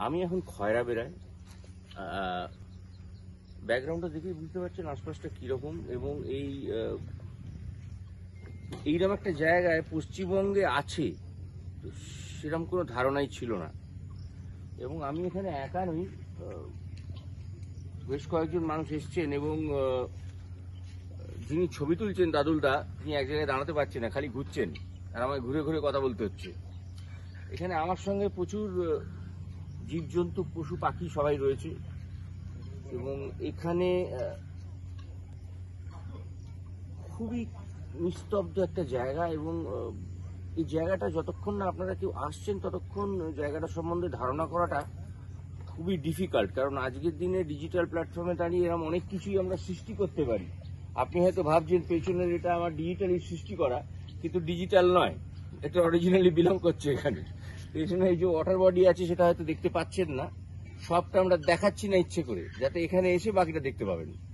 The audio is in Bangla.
আমি এখন খয়রা বেড়াই। ব্যাকগ্রাউন্ডটা দেখেই বুঝতে পারছেন আশপাশটা কিরকম, এবং এইরকম একটা জায়গায় পশ্চিমবঙ্গে আছে সেরকম কোনো ধারণাই ছিল না। এবং আমি এখানে একা নই, বেশ কয়েকজন মানুষ এসছেন, এবং যিনি ছবি তুলছেন দাদুলদা, তিনি এক জায়গায় দাঁড়াতে পারছেন না, খালি ঘুরছেন, আর আমায় ঘুরে ঘুরে কথা বলতে হচ্ছে। এখানে আমার সঙ্গে প্রচুর জীবজন্তু, পশু পাখি সবাই রয়েছে, এবং এখানে খুবই নিস্তব্ধ একটা জায়গা। এবং এই জায়গাটা যতক্ষণ না আপনারা কেউ আসছেন ততক্ষণ জায়গাটা সম্বন্ধে ধারণা করাটা খুবই ডিফিকাল্ট। কারণ আজকের দিনে ডিজিটাল প্ল্যাটফর্মে দাঁড়িয়ে এরকম অনেক কিছুই আমরা সৃষ্টি করতে পারি। আপনি হয়তো ভাবছেন পেছনের এটা আমার ডিজিটালি সৃষ্টি করা, কিন্তু ডিজিটাল নয়, এটা অরিজিনালি বিলং করছে এখানে। পেছনে এই যে ওয়াটার বডি আছে সেটা হয়তো দেখতে পাচ্ছেন না, সবটা আমরা দেখাচ্ছি না ইচ্ছে করে, যাতে এখানে এসে বাকিটা দেখতে পাবেন।